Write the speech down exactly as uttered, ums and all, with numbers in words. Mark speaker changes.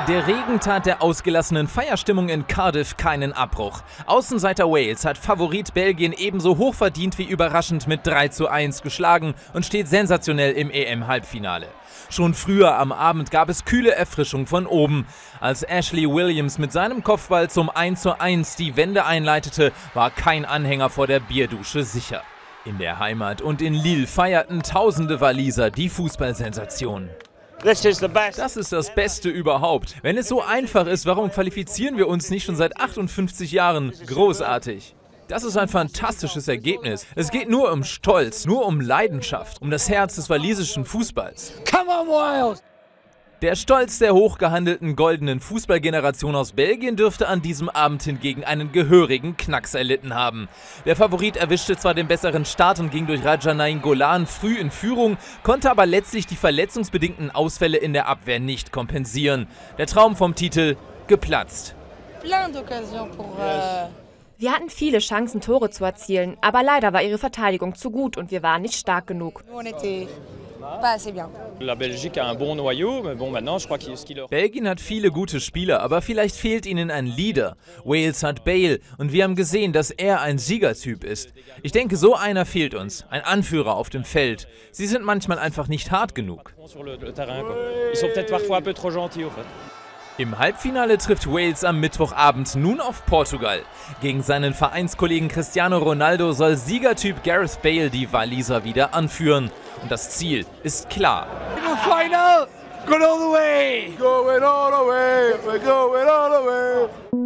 Speaker 1: Der Regen tat der ausgelassenen Feierstimmung in Cardiff keinen Abbruch. Außenseiter Wales hat Favorit Belgien ebenso hochverdient wie überraschend mit drei zu eins geschlagen und steht sensationell im E M-Halbfinale. Schon früher am Abend gab es kühle Erfrischung von oben. Als Ashley Williams mit seinem Kopfball zum eins zu eins die Wende einleitete, war kein Anhänger vor der Bierdusche sicher. In der Heimat und in Lille feierten tausende Waliser die Fußballsensation. Das ist das Beste überhaupt. Wenn es so einfach ist, warum qualifizieren wir uns nicht schon seit achtundfünfzig Jahren? Großartig. Das ist ein fantastisches Ergebnis. Es geht nur um Stolz, nur um Leidenschaft, um das Herz des walisischen Fußballs. Come on, Wales! Der Stolz der hochgehandelten goldenen Fußballgeneration aus Belgien dürfte an diesem Abend hingegen einen gehörigen Knacks erlitten haben. Der Favorit erwischte zwar den besseren Start und ging durch Radja Nainggolan früh in Führung, konnte aber letztlich die verletzungsbedingten Ausfälle in der Abwehr nicht kompensieren. Der Traum vom Titel geplatzt.
Speaker 2: Wir hatten viele Chancen, Tore zu erzielen, aber leider war ihre Verteidigung zu gut und wir waren nicht stark genug.
Speaker 1: Belgien hat viele gute Spieler, aber vielleicht fehlt ihnen ein Leader. Wales hat Bale und wir haben gesehen, dass er ein Siegertyp ist. Ich denke, so einer fehlt uns, ein Anführer auf dem Feld. Sie sind manchmal einfach nicht hart genug. Im Halbfinale trifft Wales am Mittwochabend nun auf Portugal. Gegen seinen Vereinskollegen Cristiano Ronaldo soll Siegertyp Gareth Bale die Waliser wieder anführen. Und das Ziel ist klar.
Speaker 3: Final, going all the way. Going all the way. We're going all the way.